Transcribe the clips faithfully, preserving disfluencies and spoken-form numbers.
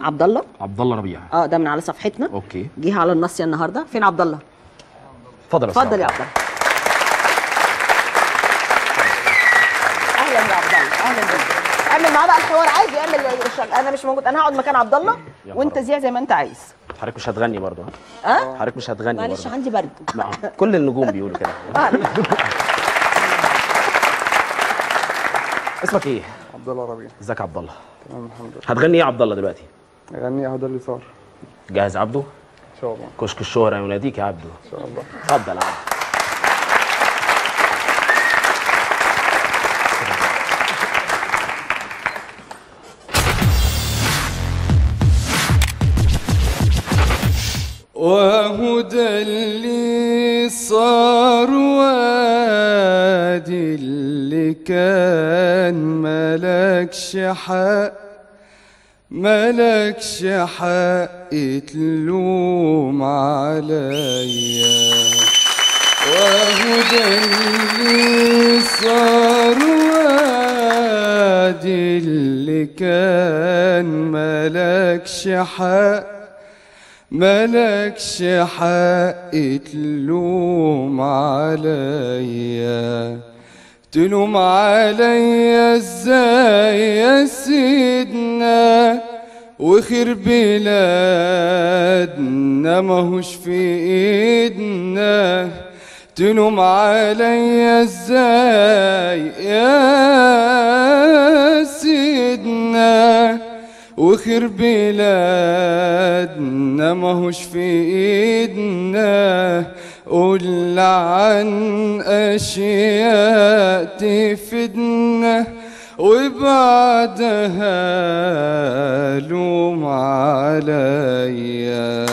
عبد الله. عبد الله ربيع. اه ده من على صفحتنا. اوكي. جه على الناصيه النهارده. فين عبد الله؟ اتفضل اتفضل يا عبد الله. اهلا يا عبد الله، اهلا بيك. اعمل معاه بقى الحوار عادي، اعمل الشغل. انا مش موجود، انا هقعد مكان عبد الله وانت زيع زي ما انت عايز. حضرتك مش هتغني برضه؟ ها؟ حضرتك مش هتغني برضه؟ معلش عندي برد. كل النجوم بيقولوا كده. اسمك ايه؟ عبد الله ربيع. ازيك يا عبد الله؟ تمام الحمد لله. هتغني ايه يا عبد الله دلوقتي؟ اغني اهو ده اللي صار. جاهز عبده؟ ان شاء الله. كشك الشهرة يناديك يا عبده. ان شاء الله. اتفضل يا عبده. وهو ده اللي صار وادي اللي كان ملكش حق ملكش حق تلوم عليا. وهو ده اللي صار وادي اللي كان ملكش حق ملكش حق تلوم عليا. تلوم عليا ازاي يا سيدنا وخير بلادنا ماهوش في ايدنا. تلوم عليا ازاي يا سيدنا وخير بلادنا ماهوش في ايدنا. قول عن اشياء تفيدنا وبعدها لوم عليا.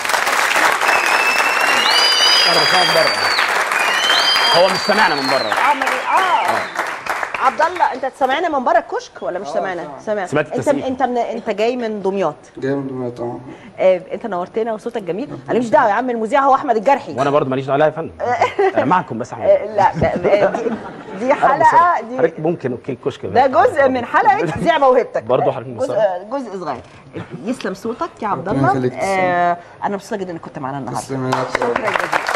هو مش سامعنا من بره. اه اه عبد الله انت سامعنا من بره الكشك ولا مش سامعنا؟ سامع. انت انت من انت جاي من دمياط. جاي من دمياط اه. انت نورتنا وصوتك جميل. انا ماليش دعوه يا عم، المذيع هو احمد الجرحي. وانا برضه ماليش دعوه يا فندم. انا معكم بس احمد. لا دي, دي حلقه دي حضرتك ممكن اوكي الكشك ده جزء من حلقه ذيع موهبتك. برضه حضرتك جزء جزء صغير. يسلم صوتك يا عبد الله. انا مبسوطه جدا انك كنت معانا النهارده. شكرا جزيلا.